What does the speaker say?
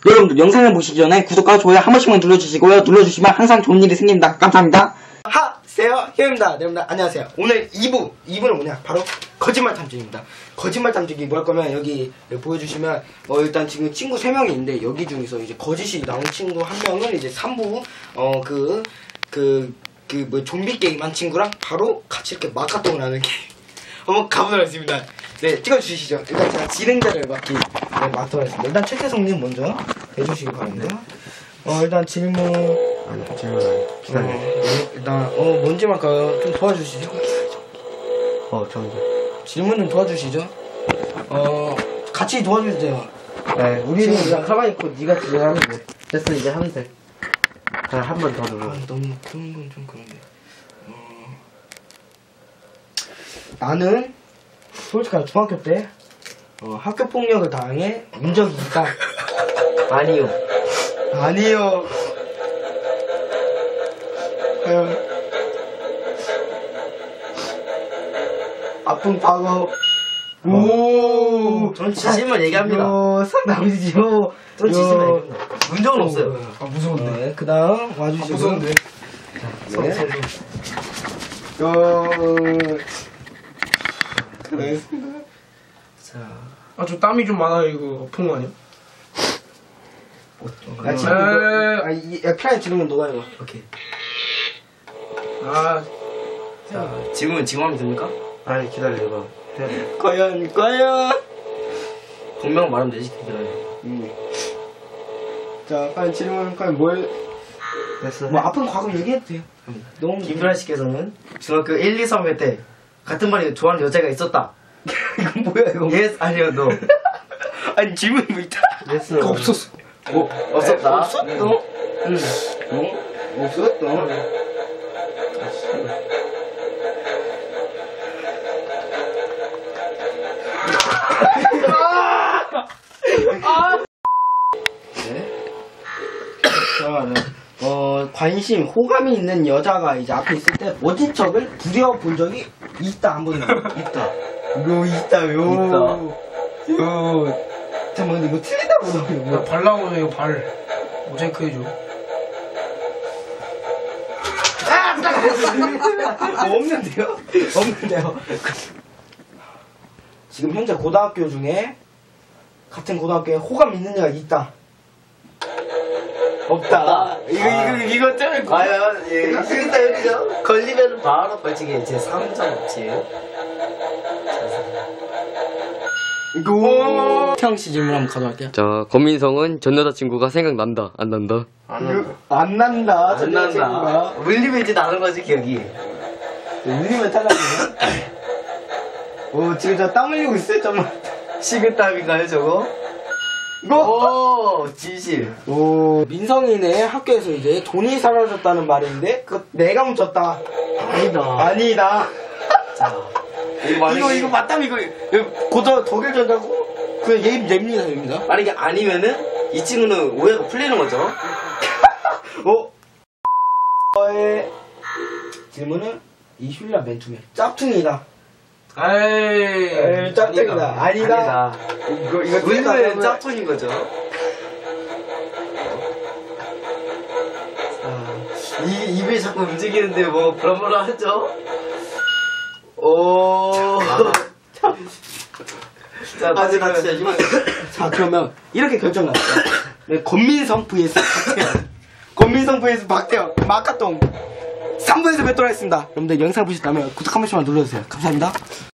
여러분들 영상을 보시기 전에 구독과 좋아요 한 번씩만 눌러주시고요. 눌러주시면 항상 좋은 일이 생깁니다. 감사합니다. 하세요 희입니다. 여러분들 안녕하세요. 오늘 2부는 뭐냐 바로 거짓말 탐지기입니다. 거짓말 탐지기 뭐 할 거면 여기 보여주시면 일단 지금 친구 3명이 있는데 여기 중에서 이제 거짓이 나온 친구 1명을 이제 3부 뭐 좀비 게임 한 친구랑 바로 같이 이렇게 마카똥을 하는 게임 한번 가보도록 하겠습니다. 네, 찍어주시죠. 일단 제가 진행자를 맡도록 하겠습니다. 일단 최태성님 먼저 해주시기 바랍니다. 일단 질문 기다려. 일단 뭔지 말까요? 좀 도와주시죠. 정답. 질문 좀 도와주시죠. 같이 도와주세요. 네, 우리는 그냥 가만히 있고 네가 진행하면 돼. 됐어, 이제 하면 돼. 그냥 한 번 더 눌러. 너무 그런 건 좀 그런데. 나는 솔직하게 중학교 때 학교 폭력을 당해 운 적이 있다. 아니요. 아니요. 아픈 과거. 오. 전 진심을 얘기합니다. 상담이지요. 전 진심을 얘기합니다. 운 적은 없어요. 아 무서운데. 네, 그다음 와주시고. 무서운데. 네. 네. 자, 저 땀이 좀 많아요. 이거 아픈 거 아니야? 편하게 질문 너가 해봐. 오케이. 자, 질문 지금 하면 됩니까? 아니, 기다려봐. 과연. 분명 말하면 되지, 기다려. 자, 과연 질문, 과연 됐어. 뭐 아픈 과거 얘기해도 돼요. 너무 김필아 씨께서는 중학교 1, 2, 3회 때 같은 반에 좋아하는 여자가 있었다. 이건 뭐야, 이거? 예스, 아니요, 너. 아니, 질문이 뭐 있다? 예스. 없었어. 없었다. 없었어? 응. 없었어? 관심, 호감이 있는 여자가 이제 앞에 있을 때 모진 척을 부려본 적이 있다, 한 번이나. 있다. 이거 있다요. 잠깐만, 이거 틀리다고 나 발 나오네. 이거 발 모자이크 해줘. 없는데요? 지금 현재 고등학교 중에 같은 고등학교에 호감 있는 애가 있다. 없다. 이거 좀 과연, 예, 시간대요? 걸리면 바로 벌칙에 제 3점 없지. 이거 태영 씨 질문 한번 가져갈게요. 자, 권민성은 전 여자친구가 생각난다, 안 난다? 안 난다. 안 난다. 울리면 이제 나는 거지, 기억이. 울리면 탈락이네. 지금 저 땀 흘리고 있어요, 정말. 식은땀인가요, 저거? 이거? 오, 진실. 민성이네 학교에서 이제 돈이 사라졌다는 말인데, 내가 훔쳤다. 아니다. 자, 이거 맞다면 이거 독일 전자고? 냅니다. 만약에 아니면은, 이 친구는 오해가 풀리는 거죠? 저의 질문은 이슐라 맨투맨. 짝퉁이다. 에이, 짝퉁이다. 아니다. 이거 울리면 짝퉁인 거죠? 입이 자꾸 움직이는데 뭐 브라브라 하죠? 자, 나 진짜 이만. 자, 그러면 이렇게 결정났어요. 네, 권민성 vs 박태현. 권민성 vs 박태현. 마카똥. 3부에서 뵙도록 하겠습니다. 여러분들 영상 보셨다면 구독 한 번씩만 눌러주세요. 감사합니다.